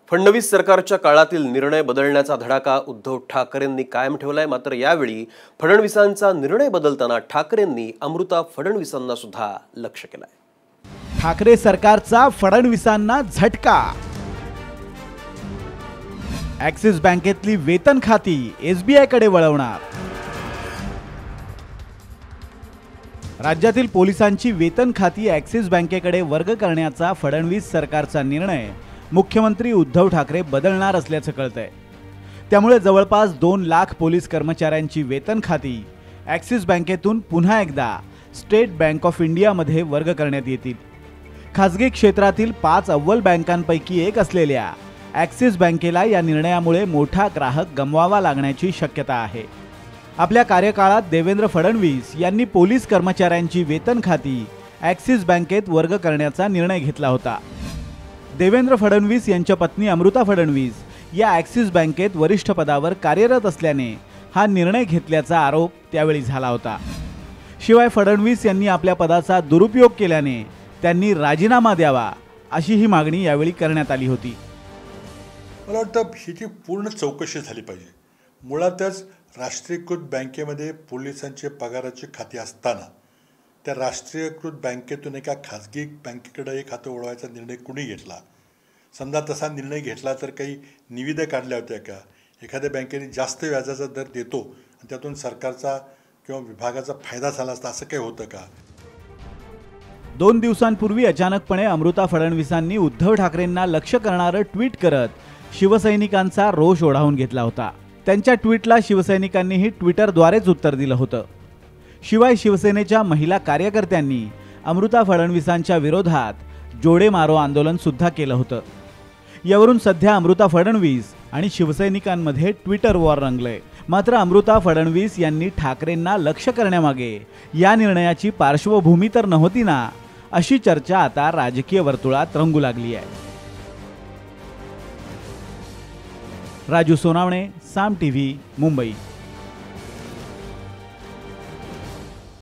फडणवीस सरकारच्या काळातील निर्णय बदलण्याचा धडाका उद्धव ठाकरेंनी कायम ठेवलाय। मात्र यावेळी फडणवीसांचा निर्णय बदलताना ठाकरेंनी अमृता फडणवीसांना सुद्धा लक्ष केलंय। ठाकरे सरकारचा फडणवीसांना झटका। ॲक्सिस बँकेतली वेतन खाती एसबीआय कडे वळवणार। राज्यातील पोलिसांची वेतन खाती ॲक्सिस बँकेकडे वर्ग करण्याचा फडणवीस सरकारचा निर्णय मुख्यमंत्री उद्धव ठाकरे बदलणार असल्याचं कळतंय। त्यामुळे जवळपास 2 लाख पोलीस कर्मचाऱ्यांची वेतन खाती ॲक्सिस बँकेतून पुन्हा एकदा स्टेट बँक ऑफ इंडियामध्ये वर्ग करण्यात येतील। खासगी क्षेत्रातील 5 अव्वल बँकांपैकी एक असलेल्या ॲक्सिस बँकेला या निर्णयामुळे मोठा ग्राहक गमवावा लागण्याची शक्यता आहे। आपल्या कार्यकाळात देवेंद्र फडणवीस यांनी पोलीस कर्मचाऱ्यांची वेतन खाती ॲक्सिस बँकेत वर्ग करण्याचा निर्णय घेतला होता। देवेंद्र फडणवीस यांच्या पत्नी अमृता फडणवीस या ॲक्सिस बँकेत वरिष्ठ पदावर कार्यरत असल्याने हा निर्णय घेतल्याचा आरोप त्यावेळी झाला होता। शिवाय फडणवीस यांनी आपल्या पदाचा दुरुपयोग केल्याने त्यांनी राजीनामा द्यावा अशी ही मागणी यावेळी करण्यात आली होती। मला वाटतं ह्याची पूर्ण चौकशी झाली पाहिजे। मुळातच राष्ट्रीयकृत बँकेमध्ये पोलिसांचे पगाराचे खाते असताना त्या राष्ट्रीयकृत बँकेतून एका खाजगी बँकेकडे हे खातं वळवायचा निर्णय कुणी घेतला? समजा तसा निर्णय घेतला तर काही निविदा काढल्या होत्या का? एखाद्या बँकेने जास्त व्याजाचा दर देतो आणि त्यातून सरकारचा किंवा विभागाचा फायदा झाला असता असं काही होतं का? 2 दिवसांपूर्वी अचानकपणे अमृता फडणवीसांनी उद्धव ठाकरेंना लक्ष करणारं ट्विट करत शिवसैनिकांचा रोष ओढावून घेतला होता। त्यांच्या ट्विटला शिवसैनिकांनीही ट्विटरद्वारेच उत्तर दिलं होतं। शिवाय शिवसेनेच्या महिला कार्यकर्त्यांनी अमृता फडणवीसांच्या विरोधात जोडे मारो आंदोलन सुद्धा केलं होतं। यावरून सध्या अमृता फडणवीस आणि शिवसैनिकांमध्ये ट्विटर वॉर रंगलंय। मात्र अमृता फडणवीस यांनी ठाकरेंना लक्ष करण्यामागे या निर्णयाची पार्श्वभूमी तर नव्हती ना, अशी चर्चा आता राजकीय वर्तुळात रंगू लागली आहे। राजू सोनावणे, साम टीव्ही, मुंबई।